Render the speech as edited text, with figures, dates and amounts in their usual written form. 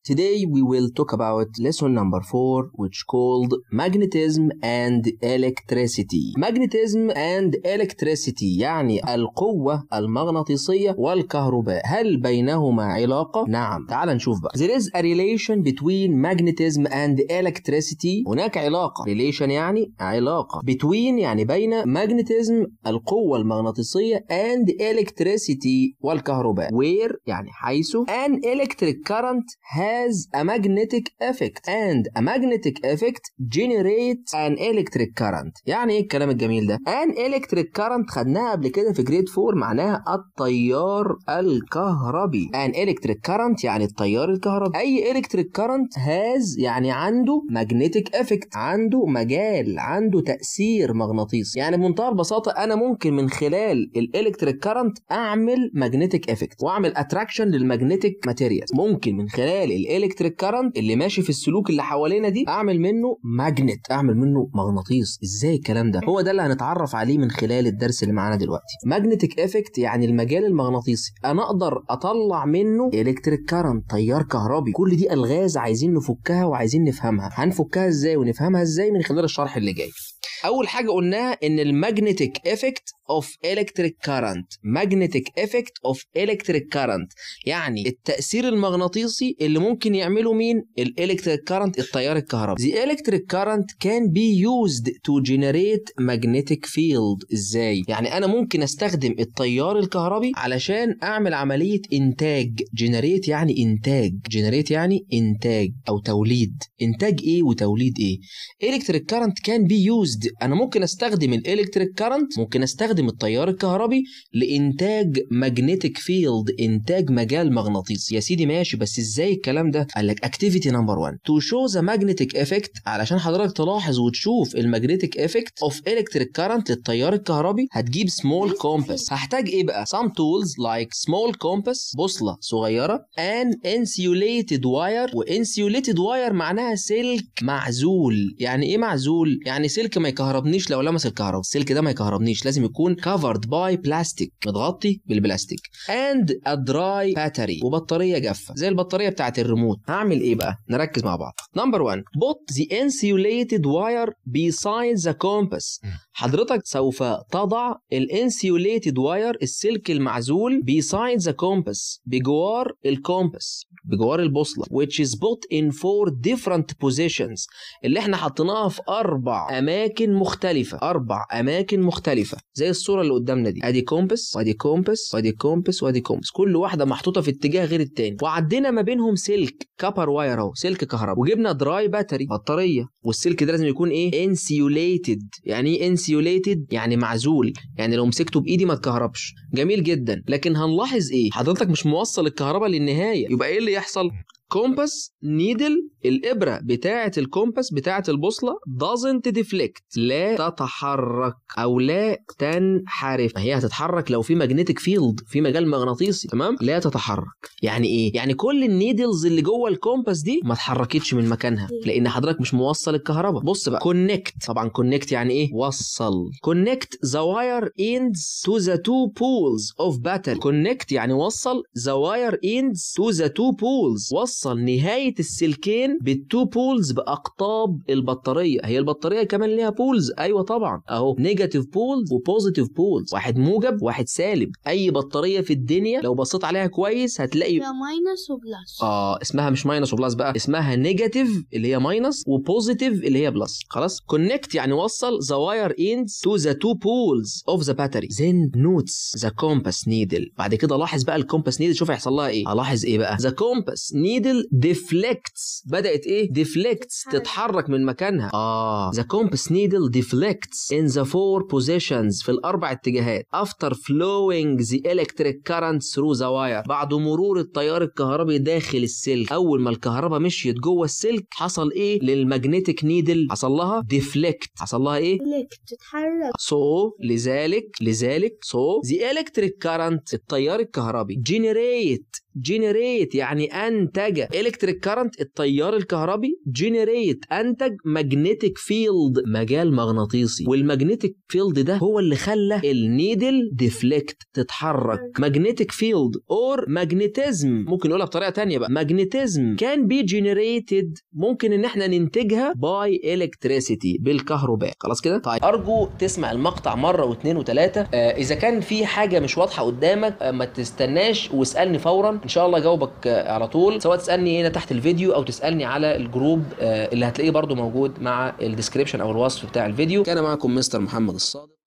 Today we will talk about lesson number 4, which called magnetism and electricity. Magnetism and electricity يعني القوة المغناطيسية والكهرباء، هل بينهما علاقة؟ نعم، تعال نشوف بقى. There is a relation between magnetism and electricity. هناك علاقة. relation يعني علاقة. between يعني بين magnetism القوة المغناطيسية and electricity والكهرباء. where يعني حيث an electric current has a magnetic effect and a magnetic effect generates an electric current. يعني ايه الكلام الجميل ده؟ an electric current خدناها قبل كده في جريد 4، معناها التيار الكهربي. an electric current يعني التيار الكهربي. اي electric current has يعني عنده magnetic effect، عنده مجال، عنده تأثير مغناطيسي. يعني بمنتهى البساطة انا ممكن من خلال الالكتريك كارنت اعمل magnetic effect واعمل اتراكشن للمagnetic ماتيريال. ممكن من خلال الالكتريك كارنت اللي ماشي في السلوك اللي حوالينا دي اعمل منه ماجنت، اعمل منه مغناطيس. ازاي الكلام ده؟ هو ده اللي هنتعرف عليه من خلال الدرس اللي معانا دلوقتي. ماجنتيك افكت يعني المجال المغناطيسي، انا اقدر اطلع منه الكتريك كارنت، تيار كهربي. كل دي الغاز عايزين نفكها وعايزين نفهمها. هنفكها ازاي ونفهمها ازاي من خلال الشرح اللي جاي. اول حاجه قلناها ان المagnetic effect of electric current، magnetic effect of electric current يعني التأثير المغناطيسي اللي ممكن يعمله مين؟ الالكتريك كارنت، التيار الكهربي. The electric current can be used to generate magnetic field. ازاي؟ يعني انا ممكن استخدم التيار الكهربي علشان اعمل عمليه انتاج. generate يعني انتاج، generate يعني انتاج او توليد. انتاج ايه وتوليد ايه؟ electric current can be used، انا ممكن استخدم الالكتريك كارنت، ممكن استخدم التيار الكهربي لانتاج ماجنتيك فيلد، انتاج مجال مغناطيسي. يا سيدي ماشي، بس ازاي الكلام ده؟ قال لك اكتيفيتي نمبر 1 تو شو ذا ماجنتيك افكت، علشان حضرتك تلاحظ وتشوف الماجنتيك افكت اوف الكتريك كارنت للتيار الكهربي هتجيب سمول كومباس. هحتاج ايه بقى؟ some tools like small compass، بوصله صغيره، and insulated wire. وانسيوليتد واير معناها سلك معزول. يعني ايه معزول؟ يعني سلك ما يكهربنيش لو لمس الكهرباء، السلك ده ما يكهربنيش، لازم يكون covered by plastic، متغطي بالبلاستيك. and a dry battery، وبطاريه جافه زي البطاريه بتاعت الريموت. هعمل ايه بقى؟ نركز مع بعض. نمبر 1 put the insulated wire beside the compass. حضرتك سوف تضع الانسيوليتد واير، السلك المعزول، beside the compass، بجوار الكومباس، بجوار البوصله، which is put in 4 different positions، اللي احنا حطيناها في 4 اماكن مختلفه، 4 اماكن مختلفه زي الصوره اللي قدامنا دي. ادي كومباس وادي كومباس وادي كومباس وادي كومباس، كل واحده محطوطه في اتجاه غير التاني، وعدينا ما بينهم سلك كابر واير اهو، سلك كهرباء، وجبنا دراي باتري، بطاريه، والسلك ده لازم يكون ايه؟ انسيوليتد. يعني ايه انسيوليتد؟ يعني معزول، يعني لو مسكته بايدي ما تكهربش. جميل جدا. لكن هنلاحظ ايه؟ حضرتك مش موصل الكهرباء للنهايه، يبقى ايه اللي يحصل؟ كومباس نيدل، الإبرة بتاعة الكومباس بتاعة البوصلة doesn't deflect، لا تتحرك أو لا تنحرف. هي هتتحرك لو في magnetic field، في مجال مغناطيسي، تمام؟ لا تتحرك. يعني إيه؟ يعني كل النيدلز اللي جوه الكومباس دي ما اتحركتش من مكانها لأن حضرتك مش موصل الكهرباء. بص بقى، connect، طبعا connect يعني إيه؟ وصل. connect the wire ends to the 2 poles of battery. connect يعني وصل the wire ends to the 2 poles، وصل نهاية السلكين بالتو بولز بأقطاب البطارية. هي البطارية كمان ليها بولز؟ أيوة طبعا، أهو نيجاتيف بولز وبوزيتيف بولز، واحد موجب واحد سالب. أي بطارية في الدنيا لو بصيت عليها كويس هتلاقي ماينس وبلس. اسمها مش ماينس وبلس بقى، اسمها نيجاتيف اللي هي ماينس وبوزيتيف اللي هي بلس. خلاص. كونكت يعني وصل the wire ends to the 2 poles of the battery then notes the compass needle. بعد كده لاحظ بقى الكومباس نيدل، شوف هيحصل لها ايه. هلاحظ ايه بقى؟ the compass needle deflects، بدأت ايه؟ deflects، تتحرك من مكانها. the compass needle deflects in the 4 positions، في الأربع اتجاهات after flowing the electric current through the wire، بعد مرور التيار الكهربي داخل السلك. أول ما الكهرباء مشيت جوه السلك حصل ايه للمagnetic needle؟ حصل لها deflect، حصل لها ايه؟ تتحرك. لذلك so the electric current، التيار الكهربي generate generate يعني أنتج electric current التيار الكهربي، generate أنتج magnetic field مجال مغناطيسي، والمagnetic field ده هو اللي خلى النيدل deflect تتحرك. magnetic field or magnetism ممكن نقولها بطريقة تانية بقى، magnetism can be generated ممكن ان احنا ننتجها by electricity بالكهرباء. خلاص كده؟ طيب ارجو تسمع المقطع مرة واثنين وثلاثة. اذا كان في حاجة مش واضحة قدامك ما تستناش واسألني فورا، ان شاء الله جاوبك على طول، سواء تسألني هنا تحت الفيديو او تسألني على الجروب اللي هتلاقيه برضو موجود مع الديسكريبشن او الوصف بتاع الفيديو. كان معكم مستر محمد الصادق.